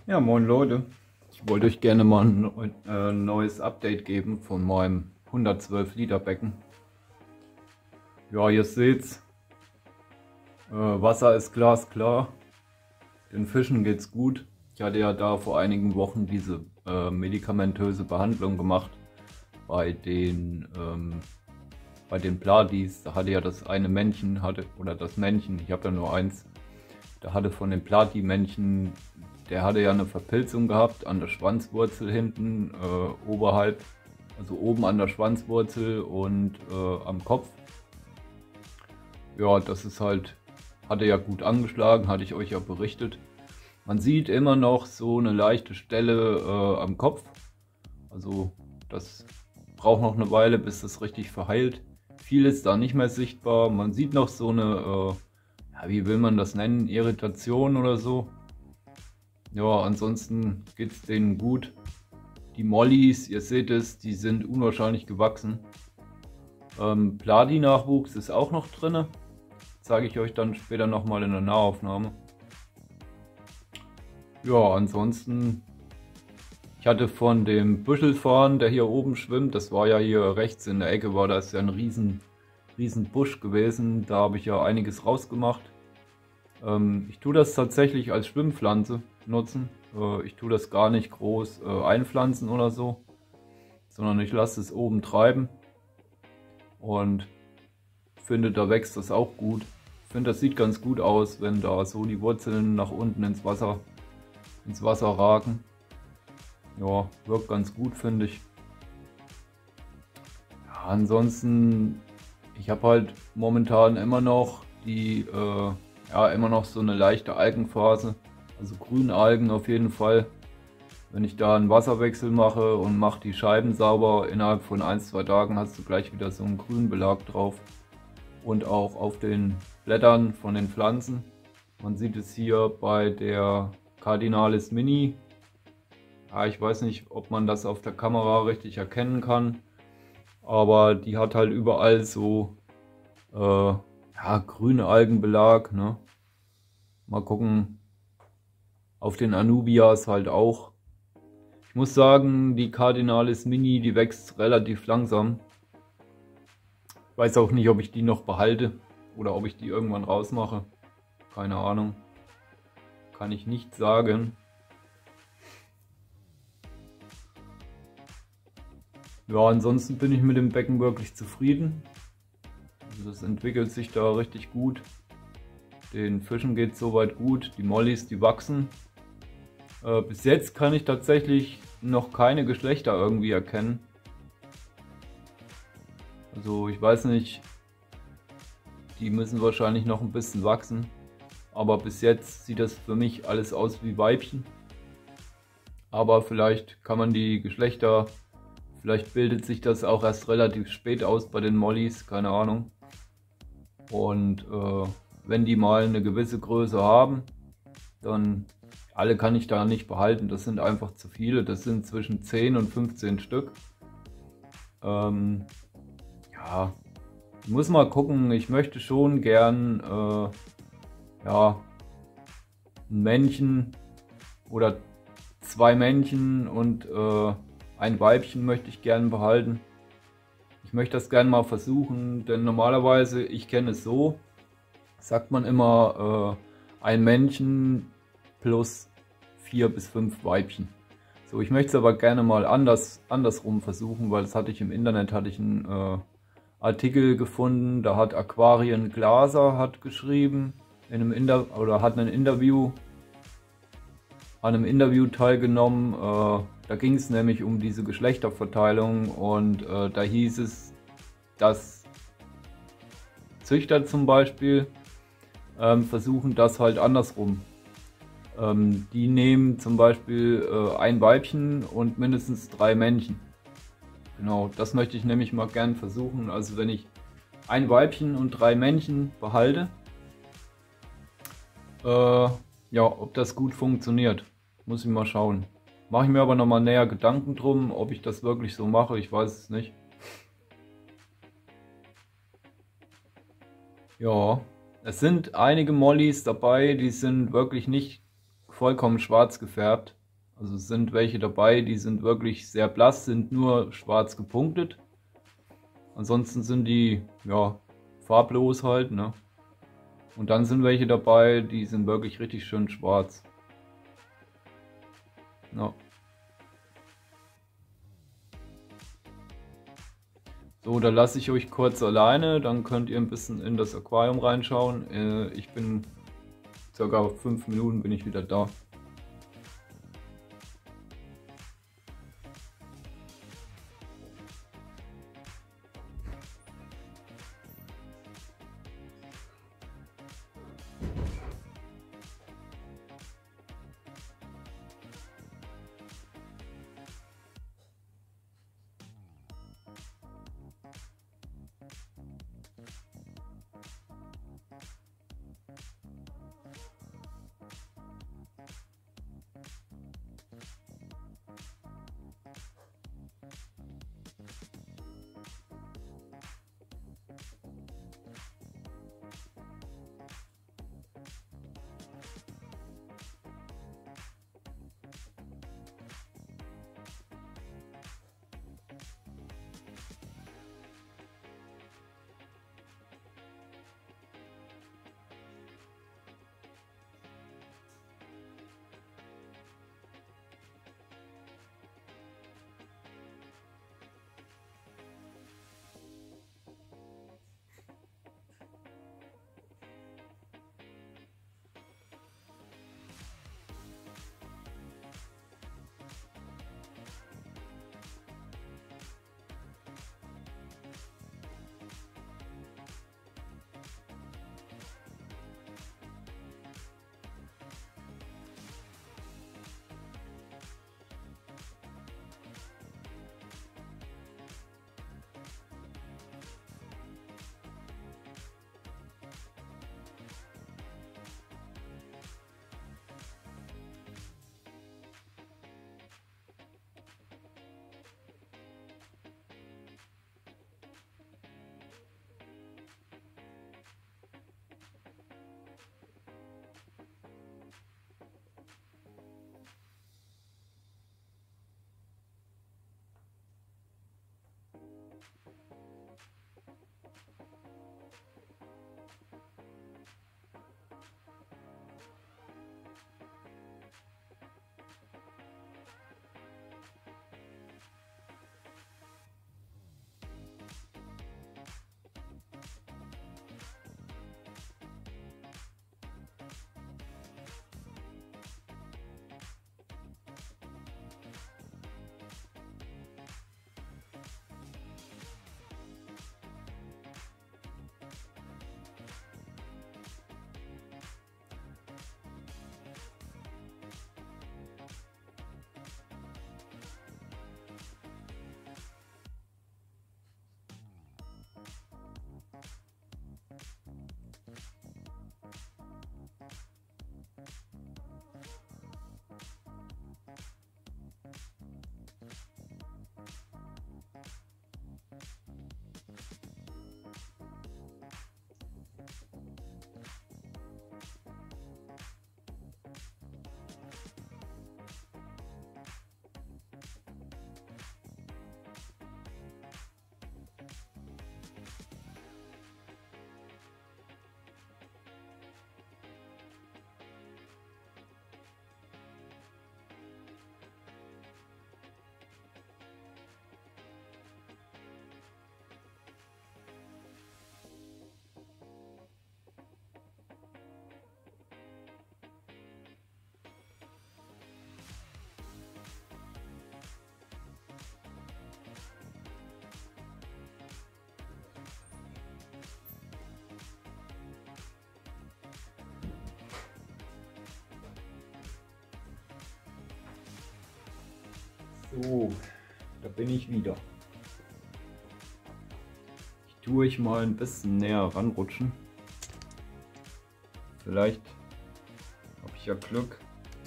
Ja, moin Leute. Ich wollte euch gerne mal ein neues Update geben von meinem 112 Liter Becken. Ja, ihr seht's, Wasser ist glasklar, den Fischen geht's gut. Ich hatte ja da vor einigen Wochen diese medikamentöse Behandlung gemacht bei den Pladis. Da hatte ja das eine Männchen, oder das Männchen, ich habe ja nur eins, da hatte von den Plati-Männchen, der hatte ja eine Verpilzung gehabt an der Schwanzwurzel hinten, oberhalb, also oben an der Schwanzwurzel und am Kopf. Ja, das ist halt, hatte ja gut angeschlagen, hatte ich euch ja berichtet. Man sieht immer noch so eine leichte Stelle am Kopf. Also das braucht noch eine Weile, bis das richtig verheilt. Viel ist da nicht mehr sichtbar. Man sieht noch so eine, ja, wie will man das nennen, Irritation oder so. Ja, ansonsten geht es denen gut. Die Mollys, ihr seht es, die sind unwahrscheinlich gewachsen. Pladi-Nachwuchs ist auch noch drin. Zeige ich euch dann später nochmal in der Nahaufnahme. Ja, ansonsten, ich hatte von dem Büschelfarn, der hier oben schwimmt, das war ja hier rechts in der Ecke, war das ja ein riesen Busch gewesen. Da habe ich ja einiges rausgemacht. Ich tue das tatsächlich als Schwimmpflanze nutzen. Ich tue das gar nicht groß einpflanzen oder so, sondern ich lasse es oben treiben und finde, da wächst das auch gut. Ich finde, das sieht ganz gut aus, wenn da so die Wurzeln nach unten ins Wasser ragen. Ja, wirkt ganz gut, finde ich. Ja, ansonsten, ich habe halt momentan immer noch immer noch so eine leichte Algenphase, also Grünalgen auf jeden Fall. Wenn ich da einen Wasserwechsel mache und mache die Scheiben sauber, innerhalb von 1-2 Tagen hast du gleich wieder so einen Grünbelag drauf. Und auch auf den Blättern von den Pflanzen. Man sieht es hier bei der Cardinalis Mini. Ja, ich weiß nicht, ob man das auf der Kamera richtig erkennen kann, aber die hat halt überall so ja, grüne Algenbelag. Ne? Mal gucken, auf den Anubias halt auch. Ich muss sagen, die Cardinalis Mini, die wächst relativ langsam. Ich weiß auch nicht, ob ich die noch behalte oder ob ich die irgendwann rausmache. Keine Ahnung. Kann ich nicht sagen. Ja, ansonsten bin ich mit dem Becken wirklich zufrieden. Also das entwickelt sich da richtig gut. Den Fischen geht es soweit gut. Die Mollys, die wachsen. Bis jetzt kann ich tatsächlich noch keine Geschlechter irgendwie erkennen. Also ich weiß nicht, die müssen wahrscheinlich noch ein bisschen wachsen. Aber bis jetzt sieht das für mich alles aus wie Weibchen. Aber vielleicht kann man die Geschlechter, vielleicht bildet sich das auch erst relativ spät aus bei den Mollys, keine Ahnung. Und wenn die mal eine gewisse Größe haben, dann alle kann ich da nicht behalten. Das sind einfach zu viele. Das sind zwischen 10 und 15 Stück. Ja, ich muss mal gucken. Ich möchte schon gern ja, ein Männchen oder 2 Männchen und ein Weibchen möchte ich gern behalten. Ich möchte das gerne mal versuchen, denn normalerweise, ich kenne es so, sagt man immer ein Männchen plus 4 bis 5 Weibchen. So, ich möchte es aber gerne mal andersrum versuchen, weil das hatte ich im Internet, hatte ich einen Artikel gefunden, da hat Aquarien Glaser hat geschrieben, hat ein Interview, an einem Interview teilgenommen. Da ging es nämlich um diese Geschlechterverteilung und da hieß es, dass Züchter zum Beispiel versuchen das halt andersrum. Die nehmen zum Beispiel ein Weibchen und mindestens 3 Männchen. Genau, das möchte ich nämlich mal gern versuchen. Also wenn ich ein Weibchen und 3 Männchen behalte, ja, ob das gut funktioniert, muss ich mal schauen. Mache ich mir aber nochmal näher Gedanken drum, ob ich das wirklich so mache, ich weiß es nicht. Ja, es sind einige Mollys dabei, die sind wirklich nicht vollkommen schwarz gefärbt. Also es sind welche dabei, die sind wirklich sehr blass, sind nur schwarz gepunktet. Ansonsten sind die ja farblos halt, ne? Und dann sind welche dabei, die sind wirklich richtig schön schwarz. Ja. So, da lasse ich euch kurz alleine, dann könnt ihr ein bisschen in das Aquarium reinschauen. Ich bin circa 5 Minuten bin ich wieder da. So, da bin ich wieder. Ich tue euch mal ein bisschen näher ranrutschen. Vielleicht habe ich ja Glück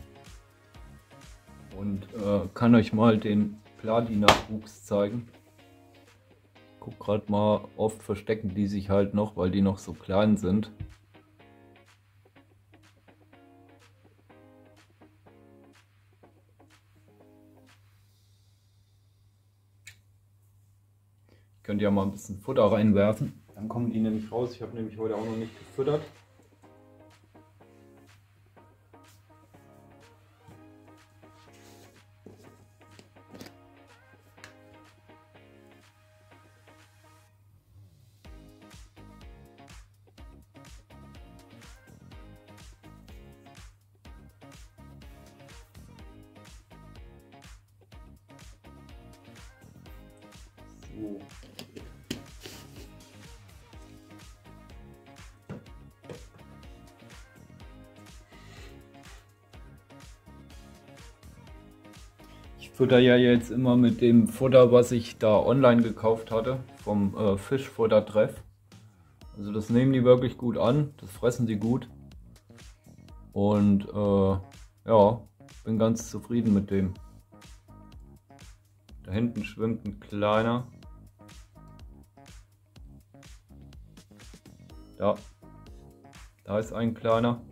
und kann euch mal den Platin-Nachwuchs zeigen. Guck gerade mal, oft verstecken die sich halt noch, weil die noch so klein sind. könnt ja mal ein bisschen Futter reinwerfen. Dann kommen die nämlich raus. Ich habe nämlich heute auch noch nicht gefüttert. So. Ich fütter ja jetzt immer mit dem Futter, was ich da online gekauft hatte, vom Fischfutter-Treff. Also das nehmen die wirklich gut an, das fressen die gut. Und ja, bin ganz zufrieden mit dem. Da hinten schwimmt ein kleiner. Da ist ein kleiner.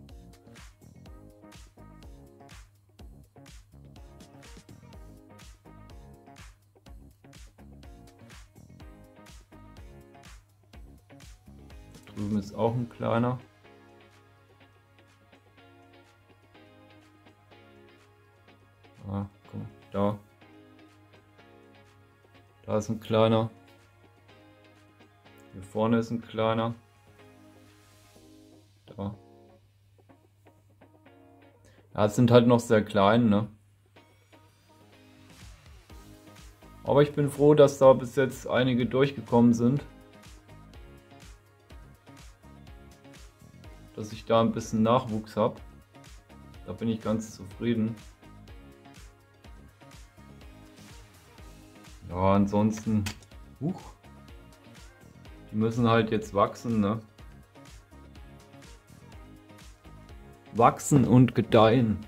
Da drüben ist auch ein kleiner. Ah, guck mal, da. Da ist ein kleiner. Hier vorne ist ein kleiner. Da. Ja, es sind halt noch sehr klein, ne? Aber ich bin froh, dass da bis jetzt einige durchgekommen sind. Dass ich da ein bisschen Nachwuchs habe. Da bin ich ganz zufrieden. Ja, ansonsten, die müssen halt jetzt wachsen, ne? Wachsen und gedeihen.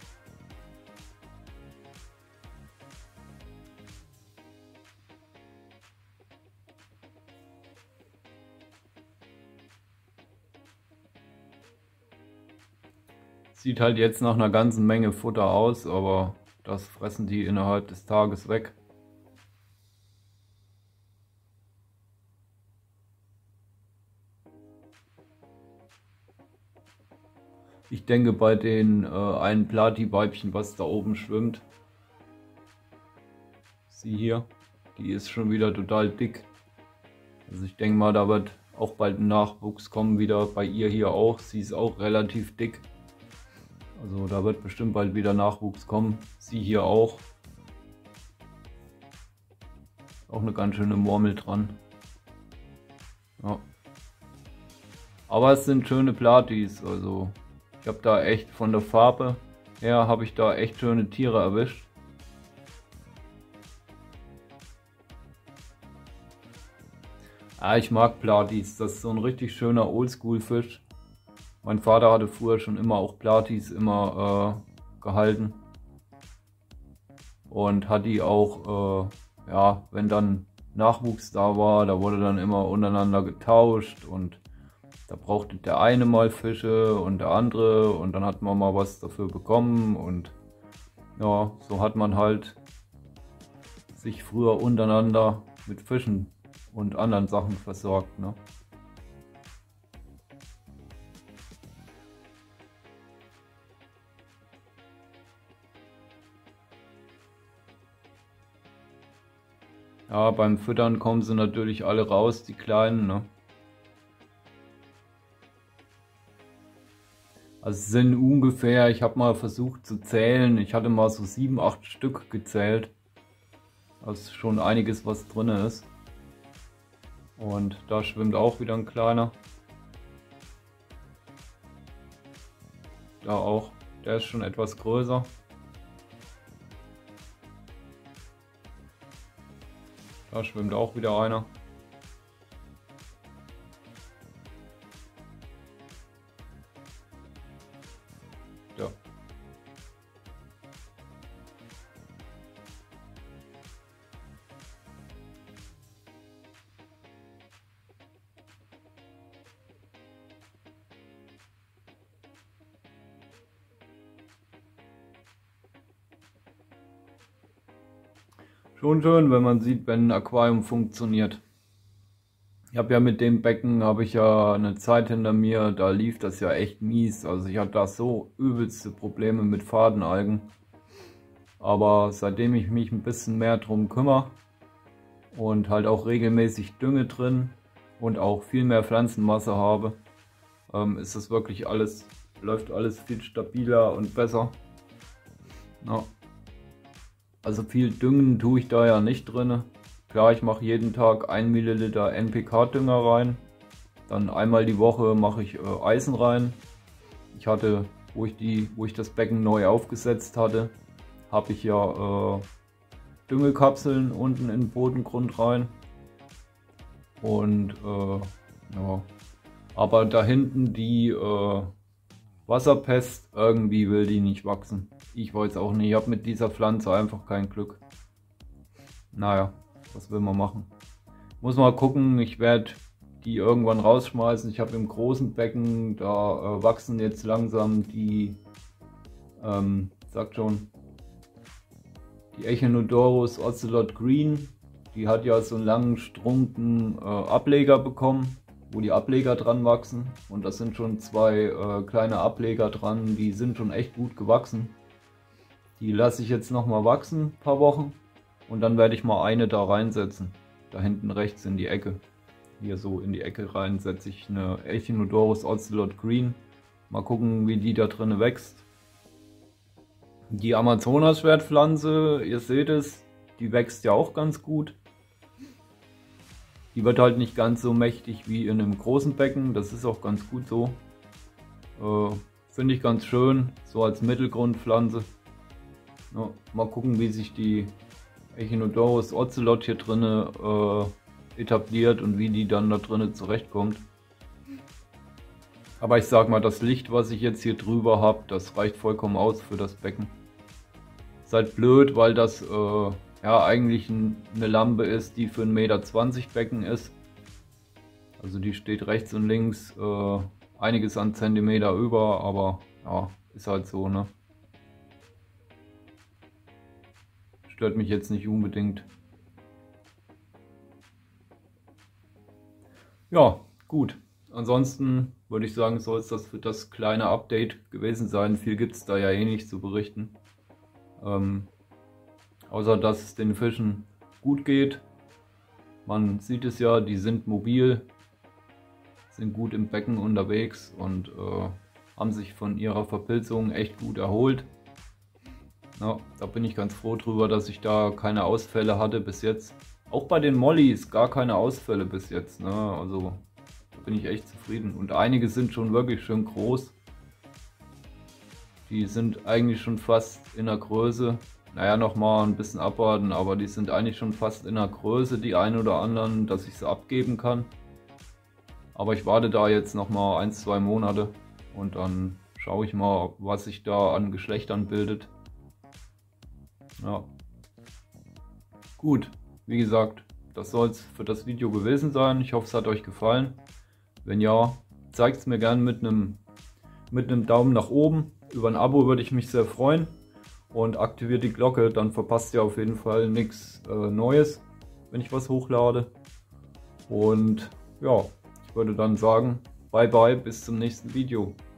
Sieht halt jetzt nach einer ganzen Menge Futter aus, aber das fressen die innerhalb des Tages weg. Ich denke bei den einen Platy-Weibchen, was da oben schwimmt, sie hier, die ist schon wieder total dick. Also ich denke mal, da wird auch bald ein Nachwuchs kommen, wieder bei ihr hier auch. Sie ist auch relativ dick. Also da wird bestimmt bald wieder Nachwuchs kommen. Sie hier auch. Auch eine ganz schöne Murmel dran. Ja. Aber es sind schöne Platys, also ich habe da echt von der Farbe her, habe ich da echt schöne Tiere erwischt. Ja, ich mag Platys, das ist so ein richtig schöner Oldschool-Fisch. Mein Vater hatte früher schon immer auch Platys immer gehalten. Und hat die auch, ja, wenn dann Nachwuchs da war, da wurde dann immer untereinander getauscht und da brauchte der eine mal Fische und der andere und dann hat man mal was dafür bekommen und ja, so hat man halt sich früher untereinander mit Fischen und anderen Sachen versorgt, ne? Ja, beim Füttern kommen sie natürlich alle raus, die Kleinen, ne? Also es sind ungefähr, ich habe mal versucht zu zählen, ich hatte mal so 7, 8 Stück gezählt. Da ist schon einiges, was drin ist. Und da schwimmt auch wieder ein kleiner. Da auch, der ist schon etwas größer. Da schwimmt auch wieder einer. Ja. Schon schön, wenn man sieht, wenn ein Aquarium funktioniert. Ich habe ja mit dem Becken, habe ich ja eine Zeit hinter mir, da lief das ja echt mies. Also ich hatte da so übelste Probleme mit Fadenalgen. Aber seitdem ich mich ein bisschen mehr drum kümmere und halt auch regelmäßig Dünge drin und auch viel mehr Pflanzenmasse habe, ist das wirklich alles, läuft alles viel stabiler und besser. Ja. Also viel Düngen tue ich da ja nicht drin. Klar, ich mache jeden Tag 1 Milliliter NPK-Dünger rein. Dann einmal die Woche mache ich Eisen rein. Ich hatte, wo ich das Becken neu aufgesetzt hatte, habe ich ja Düngekapseln unten in den Bodengrund rein. Und ja, aber da hinten die Wasserpest, irgendwie will die nicht wachsen. Ich weiß auch nicht, ich habe mit dieser Pflanze einfach kein Glück. Naja, was will man machen? Muss mal gucken, ich werde die irgendwann rausschmeißen. Ich habe im großen Becken, da wachsen jetzt langsam die, sagt schon, die Echinodorus Ocelot Green. Die hat ja so einen langen, strunken Ableger bekommen, wo die Ableger dran wachsen. Und das sind schon 2 kleine Ableger dran, die sind schon echt gut gewachsen. Die lasse ich jetzt nochmal wachsen, ein paar Wochen. Und dann werde ich mal eine da reinsetzen. Da hinten rechts in die Ecke. Hier so in die Ecke rein setze ich eine Echinodorus Ocelot Green. Mal gucken, wie die da drin wächst. Die Amazonas-Schwertpflanze, ihr seht es, die wächst ja auch ganz gut. Die wird halt nicht ganz so mächtig wie in einem großen Becken, das ist auch ganz gut so. Finde ich ganz schön, so als Mittelgrundpflanze. Ja, mal gucken, wie sich die Echinodorus Ocelot hier drinne etabliert und wie die dann da drinnen zurechtkommt. Aber ich sag mal, das Licht, was ich jetzt hier drüber habe, das reicht vollkommen aus für das Becken. Ist halt blöd, weil das ja eigentlich eine Lampe ist, die für 1,20 Meter Becken ist. Also die steht rechts und links einiges an Zentimeter über, aber ja, ist halt so, ne? Stört mich jetzt nicht unbedingt. Ja, gut. Ansonsten würde ich sagen, soll es das für das kleine Update gewesen sein. Viel gibt es da ja eh nicht zu berichten. Außer dass es den Fischen gut geht. Man sieht es ja, die sind mobil, sind gut im Becken unterwegs und haben sich von ihrer Verpilzung echt gut erholt. Ja, da bin ich ganz froh drüber, dass ich da keine Ausfälle hatte bis jetzt. Auch bei den Mollys gar keine Ausfälle bis jetzt, ne? Also da bin ich echt zufrieden. Und einige sind schon wirklich schön groß. Die sind eigentlich schon fast in der Größe. Naja, nochmal ein bisschen abwarten, aber die sind eigentlich schon fast in der Größe, die einen oder anderen, dass ich sie abgeben kann. Aber ich warte da jetzt nochmal 1-2 Monate und dann schaue ich mal, was sich da an Geschlechtern bildet. Ja. Gut, wie gesagt, das soll es für das Video gewesen sein. Ich hoffe, es hat euch gefallen. Wenn ja, zeigt es mir gerne mit einem Daumen nach oben. Über ein Abo würde ich mich sehr freuen. Und aktiviert die Glocke, dann verpasst ihr auf jeden Fall nichts Neues, wenn ich was hochlade. Und ja, ich würde dann sagen, bye bye, bis zum nächsten Video.